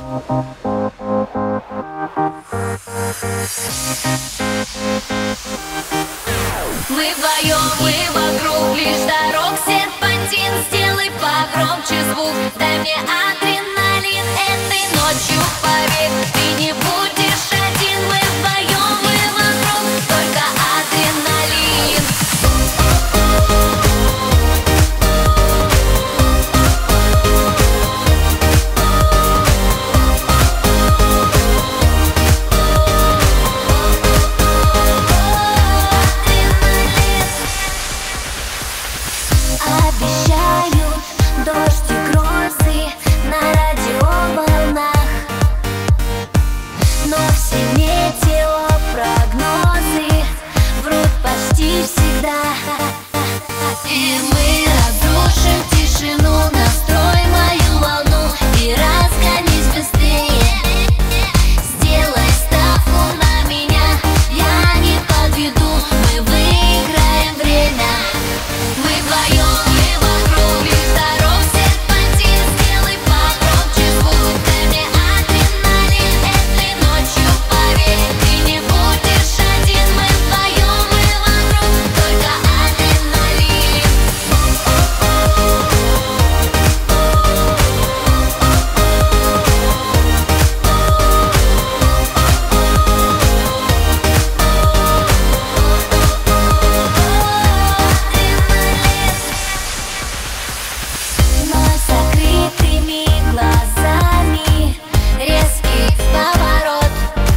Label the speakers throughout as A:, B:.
A: Мы вдвоем, мы вокруг, лишь дорог серпантин. Сделай погромче звук, дай мне адреналин. Этой ночью, поверь, ты не будешь один. Мы вдвоем, мы вокруг, только адреналин.
B: Обещают дождь и грозы на радиоволнах, но все метеопрогнозы врут почти всегда. И мы разрушим тишину, настрой мою волну и разгонись быстрее. Сделай ставку на меня, я не подведу, мы выиграем время. Мы вдвоем, мы вокруг, лишь дорог серпантин. Сделай погромче звук, дай мне адреналин. Этой ночью, поверь, ты не будешь один. Мы вдвоем, мы вокруг, только адреналин. Но закрытыми глазами резкий поворот.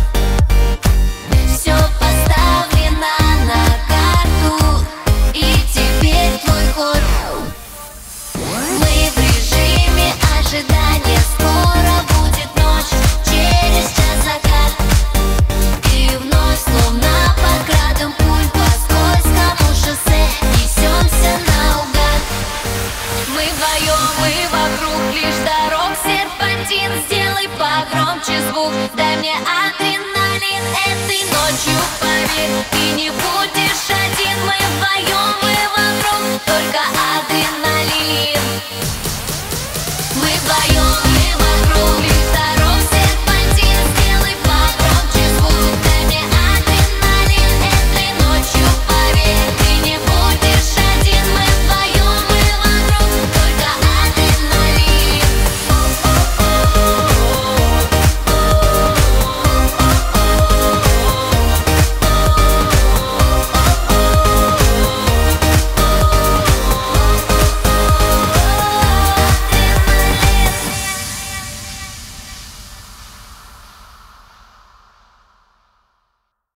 B: Все поставлено на карту, и теперь твой ход. Мы в режиме ожидания, скоро будет ночь, через час закат. И вновь, словно под градом пуль, по скользкому шоссе несемся наугад. Мы вдвоем, мы вокруг, лишь дорог серпантин. Сделай погромче